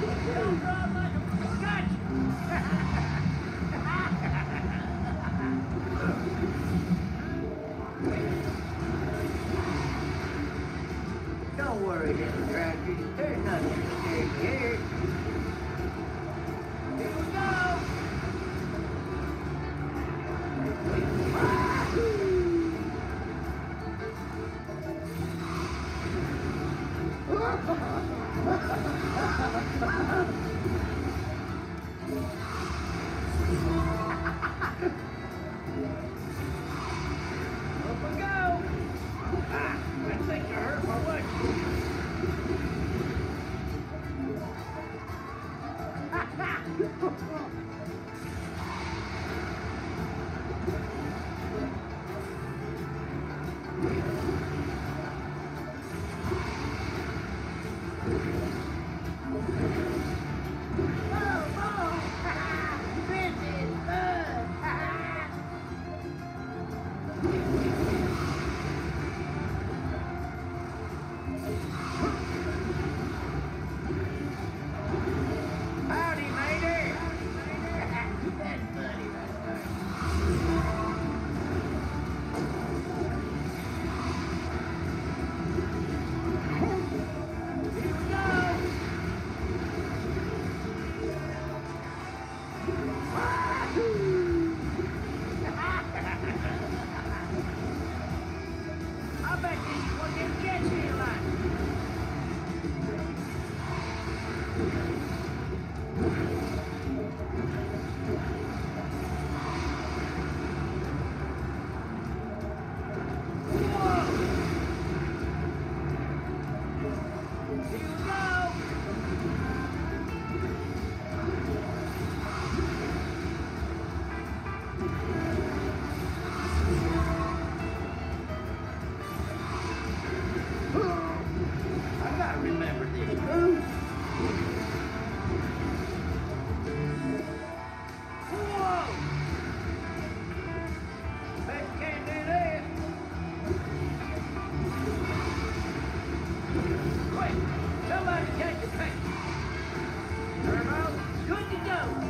Don't drive like a gotcha! Don't worry, little tractor. There's nothing to scare you here. Here we go! Up we go! I think I hurt my leg. Howdy, matey! That's funny right there. Here we go! I bet this is what them jets feel like. Here we go! I gotta remember this move. Whoa! Bet you can't do this. Quick! Somebody catch the paint. Turbo, good to go.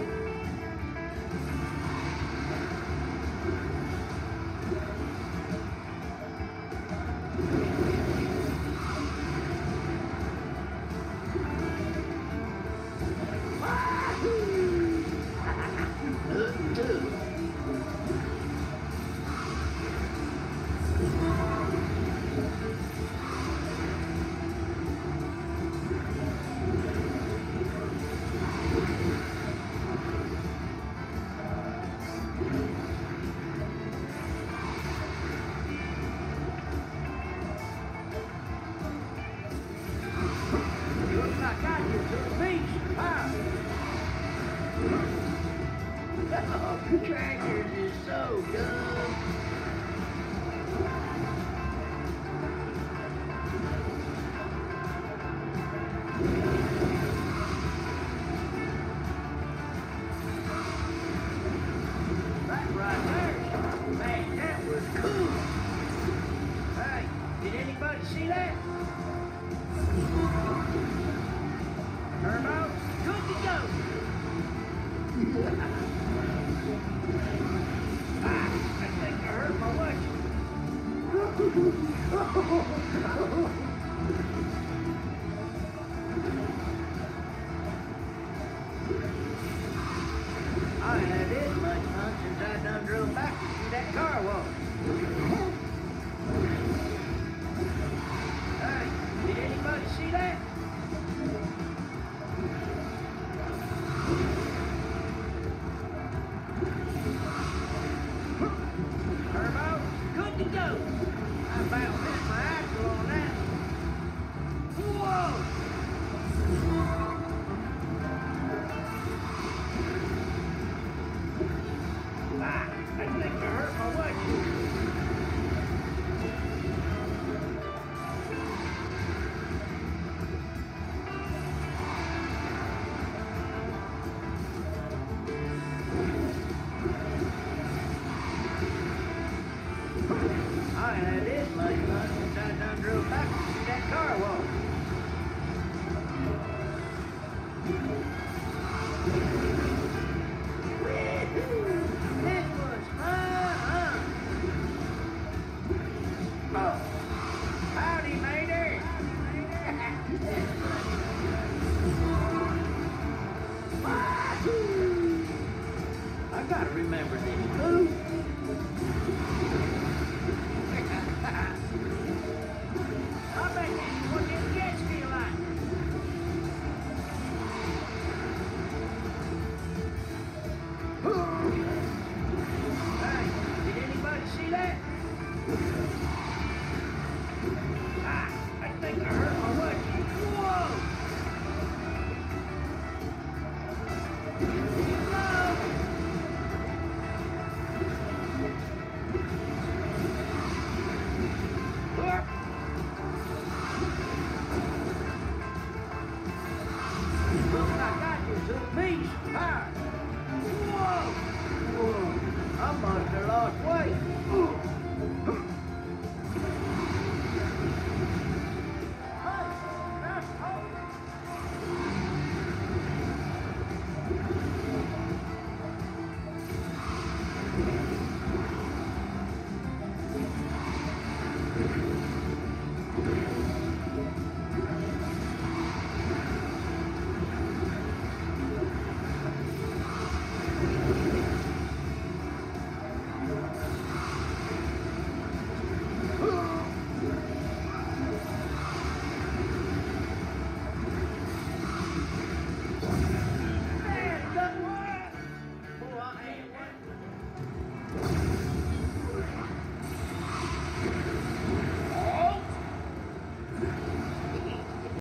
Looks like I get to the beach. Oh, tractors is so dumb. That right there, man, that was cool. Hey, did anybody see that? Turbo, good to go. I think I hurt my leg. I ain't had this much fun since I done drove backwards through that car wash. Hey, did anybody see that? Turbo, good to go. I about missed my axle on that. This was fun. Oh, howdy, matey. I gotta remember this move. I bet this is what them jets feel like. Hey, did anybody see that? I think I heard my what? Whoa! Looks like I just took me some power. Whoa! I must have lost weight.